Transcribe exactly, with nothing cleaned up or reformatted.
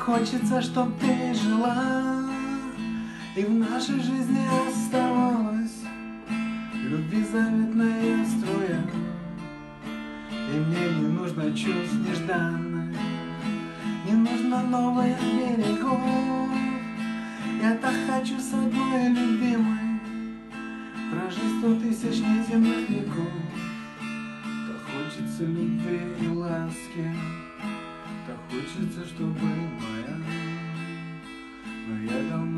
хочется, чтоб ты жила, и в нашей жизни оставалась любви заветная струя. И мне не нужно чувств нежданных, не нужно новых берегов. Я так хочу с одной любимой прожить сто тысяч неземных веков. Так хочется любви и ласки, так хочется, чтобы моя, но я давно